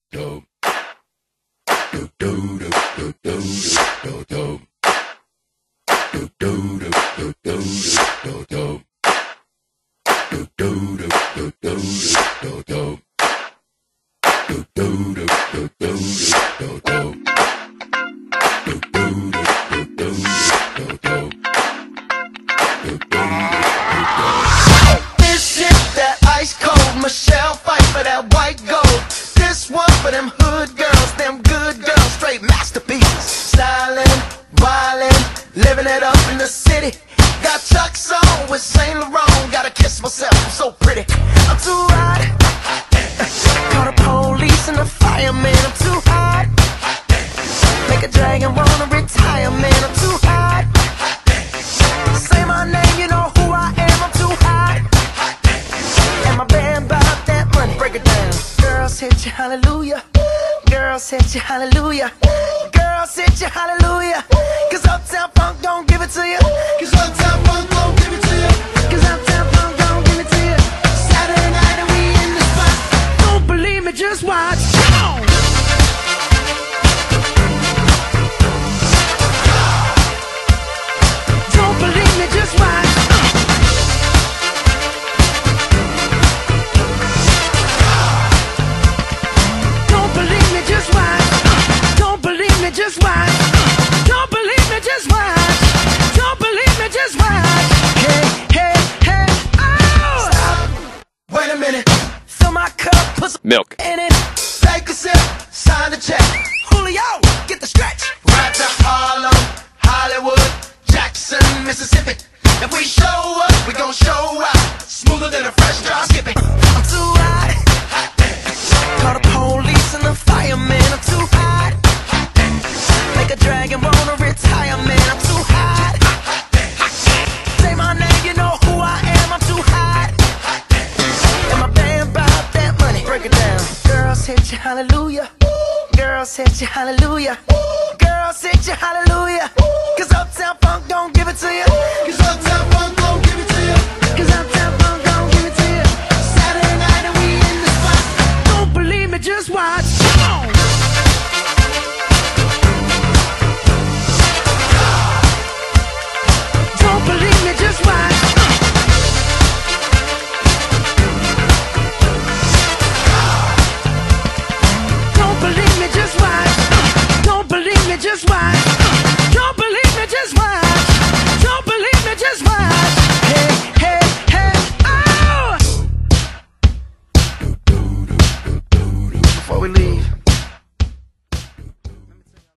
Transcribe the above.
Hallelujah, girls hit you, hallelujah, girls hit you, hallelujah, 'cause Uptown Funk don't give it to you, 'cause Uptown Funk don't give it to you, 'cause Uptown Funk don't give it to you. Saturday night and we in the spot. Don't believe me, just watch. Come on. Don't believe me, just watch. Just watch. Don't believe me, just watch. Don't believe me, just watch. Hey, hey, hey, oh! Stop. Wait a minute. Fill my cup, put some milk in it. Take a sip, sign the check. Julio, get the stretch. Right to Harlem, Hollywood, Jackson, Mississippi. If we show up, we gon' show out. Smoother than a fresh drop skipping. I'm too hot. Call the police and the firemen. I'm too hot. Make a dragon wanna retire, man, I'm too hot. Say my name, you know who I am, I'm too hot. And my band bought that money. Break it down. Girls hit you, hallelujah. Girls hit you, hallelujah. Girls hit you, hallelujah. 'Cause Uptown Funk don't give it to you. 'Cause Uptown Funk don't give it to you. 'Cause Uptown Funk don't give it to you. Saturday night and we in the spot. Don't believe me, just watch. Come on. Believe me, just watch. Don't believe me, just watch. Don't believe me, just watch. Don't believe me, just watch. Don't believe me, just watch. Hey, hey, hey, oh! Before we leave,